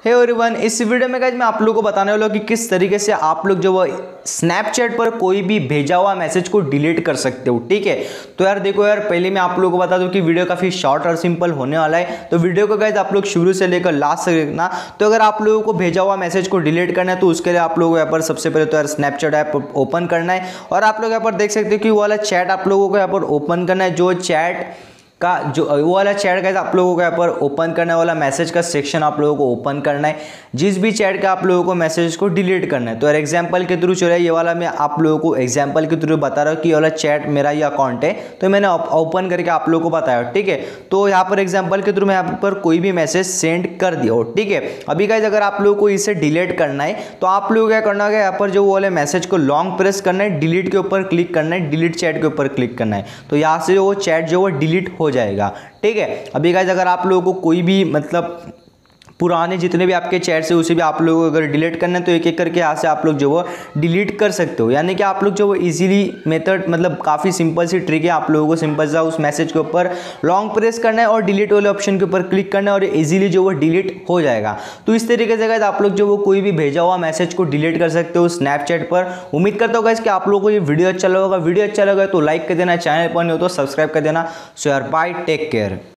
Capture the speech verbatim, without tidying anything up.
हे everyone, इस video में guys मैं आप लोगों को बताने वाला हूँ कि किस तरीके से आप लोग जो वो स्नैपचैट पर कोई भी भेजा हुआ मैसेज को डिलीट कर सकते हो। ठीक है, तो यार देखो यार, पहले मैं आप लोगों को बता दूं कि वीडियो काफी शॉर्ट और सिंपल होने वाला है, तो वीडियो को गाइस आप लोग शुरू से लेकर लास्ट तक देखना। तो अगर आप लोगों को भेजा हुआ मैसेज को डिलीट करना है तो उसके लिए आप लोगों को यहाँ पर सबसे पहले तो यार स्नैपचैट ऐप ओपन करना है और आप लोग यहाँ पर देख सकते हो कि वो वाला चैट आप लोगों को यहाँ पर ओपन करना है। जो चैट का जो वो वाला चैट गाइस आप लोगों को यहाँ पर ओपन करने वाला मैसेज का सेक्शन आप लोगों को ओपन करना है, जिस भी चैट का आप लोगों को मैसेज को डिलीट करना है। तो यार एग्जांपल के थ्रू चलो, ये वाला मैं आप लोगों को एग्जांपल के थ्रू बता रहा हूँ कि ये वाला चैट मेरा ये अकाउंट है, तो मैंने ओपन करके आप लोगों को बताया। ठीक है, तो यहाँ पर एग्जाम्पल के थ्रू मैं यहाँ पर कोई भी मैसेज सेंड कर दिया हो। ठीक है, अभी गाइस अगर आप लोगों को इसे डिलीट करना है तो आप लोगों को क्या करना है, यहाँ पर जो वाले मैसेज को लॉन्ग प्रेस करना है, डिलीट के ऊपर क्लिक करना है, डिलीट चैट के ऊपर क्लिक करना है, तो यहाँ से वो चैट जो वो डिलीट हो जाएगा। ठीक है, अभी गाइस अगर आप लोगों को कोई भी मतलब पुराने जितने भी आपके चैट्स है उसे भी आप लोगों को अगर डिलीट करना है तो एक एक करके यहाँ से आप लोग जो वो डिलीट कर सकते हो। यानी कि आप लोग जो वो इजीली मेथड, मतलब काफ़ी सिंपल सी ट्रिक है, आप लोगों को सिंपल सा उस मैसेज के ऊपर लॉन्ग प्रेस करना है और डिलीट वाले ऑप्शन के ऊपर क्लिक करना है और इजीली जो वो डिलीट हो जाएगा। तो इस तरीके से गाइस आप लोग जो वो कोई भी भेजा हुआ मैसेज को डिलीट कर सकते हो स्नैपचैट पर। उम्मीद करता हूँ गाइस कि आप लोगों को ये वीडियो अच्छा लगा। वीडियो अच्छा लगा तो लाइक कर देना, चैनल पर नहीं हो तो सब्सक्राइब कर देना। सो यार बाय, टेक केयर।